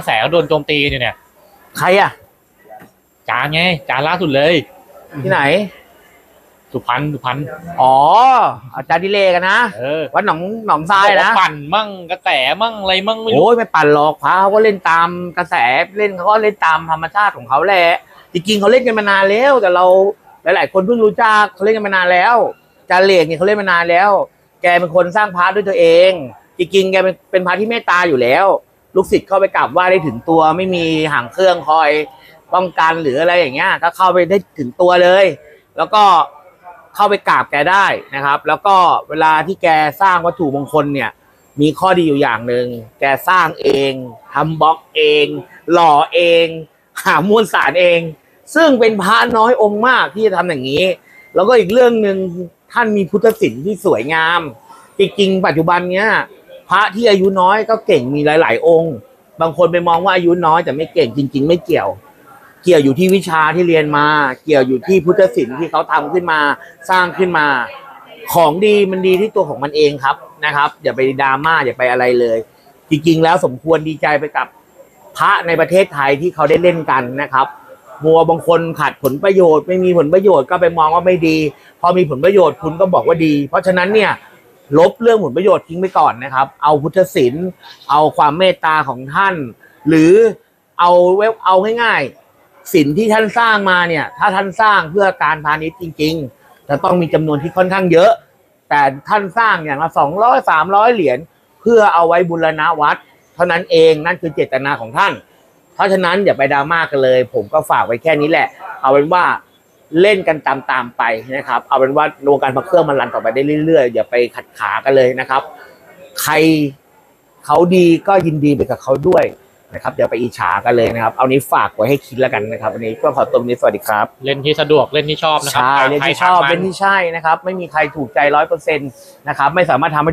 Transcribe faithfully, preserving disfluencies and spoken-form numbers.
ระแสก็โดนโจมตีกันอยู่เนี่ยใครอ่ะจานไงจานล่าสุดเลยที่ไหนสุพรรณสุพรรณอ๋ออาจารย์ดิเลกันนะวัดหนองหนองทรายนะปั่นมั่งกระแสมั่งอะไรมั่งไม่รู้โอ้ยไม่ปั่นหรอกพระเขาก็เล่นตามกระแสเล่นเขาก็เล่นตามธรรมชาติของเขาแหละจริงๆเขาเล่นกันมานานแล้วแต่เราหลายๆคนเพิ่งรู้จักเขาเล่นกันมานานแล้วอาจารย์เลกเนี่ยเขาเล่นมานานแล้วแกเป็นคนสร้างพระด้วยตัวเองจริงๆแกเป็นเป็นพระที่เมตตาอยู่แล้วลูกศิษย์เข้าไปกราบไหว้ได้ถึงตัวไม่มีหางเครื่องคอยป้องกันหรืออะไรอย่างเงี้ยก็เข้าไปได้ถึงตัวเลยแล้วก็เข้าไปกราบแกได้นะครับแล้วก็เวลาที่แกสร้างวัตถุมงคลเนี่ยมีข้อดีอยู่อย่างหนึ่งแกสร้างเองทำบล็อกเองหล่อเองหามวลสารเองซึ่งเป็นพระน้อยองค์มากที่จะทำอย่างนี้แล้วก็อีกเรื่องหนึ่งท่านมีพุทธศิลป์ที่สวยงามจริงๆปัจจุบันเนี้ยพระที่อายุน้อยก็เก่งมีหลายๆองค์บางคนไปมองว่าอายุน้อยแต่ไม่เก่งจริงๆไม่เกี่ยวเกี่ยวอยู่ที่วิชาที่เรียนมาเกี่ยวอยู่ที่พุทธศิลป์ที่เขาทำขึ้นมาสร้างขึ้นมาของดีมันดีที่ตัวของมันเองครับนะครับอย่าไปดราม่าอย่าไปอะไรเลยจริงๆแล้วสมควรดีใจไปกับพระในประเทศไทยที่เขาได้เล่นกันนะครับมัวบางคนขาดผลประโยชน์ไม่มีผลประโยชน์ก็ไปมองว่าไม่ดีพอมีผลประโยชน์คุณก็บอกว่าดีเพราะฉะนั้นเนี่ยลบเรื่องผลประโยชน์ทิ้งไปก่อนนะครับเอาพุทธศิลป์เอาความเมตตาของท่านหรือเอาเว็บเอาง่ายๆศิลป์ที่ท่านสร้างมาเนี่ยถ้าท่านสร้างเพื่อการพาณิชย์จริงๆจะต้องมีจำนวนที่ค่อนข้างเยอะแต่ท่านสร้างอย่างละสองร้อยสามร้อยเหรียญเพื่อเอาไว้บูรณะวัดเท่านั้นเองนั่นคือเจตนาของท่านเพราะฉะนั้นอย่าไปดราม่ากันเลยผมก็ฝากไว้แค่นี้แหละเอาเป็นว่าเล่นกันตามๆไปนะครับเอาเป็นว่าวงการพระเครื่องมันรันต่อไปได้เรื่อยๆอย่าไปขัดขากันเลยนะครับใครเขาดีก็ยินดีไปกับเขาด้วยนะครับอย่าไปอิจฉากันเลยนะครับเอานี้ฝากไว้ให้คิดแล้วกันนะครับวันนี้ก็ขอตัวนี้สวัสดีครับเล่นที่สะดวกเล่นที่ชอบนะครับใช่เล่นที่ชอบเล่นที่ใช่นะครับไม่มีใครถูกใจร้อยเปอร์เซ็นต์นะครับไม่สามารถทำ